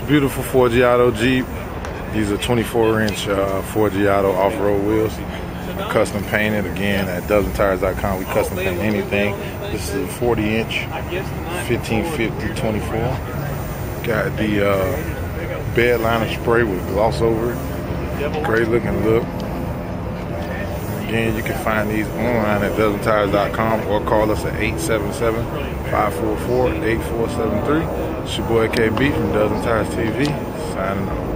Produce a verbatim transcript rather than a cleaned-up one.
Beautiful Forgiato Jeep. These are twenty-four inch uh, Forgiato off-road wheels. Custom painted again at dozen tires dot com. We custom paint anything. This is a forty inch fifteen fifty twenty-four. Got the uh, bed liner spray with gloss over it. Great looking look. Again, you can find these online at dozen tires dot com or call us at eight seven seven, five four four, eight four seven three. It's your boy K B from Dozen Tires T V, signing off.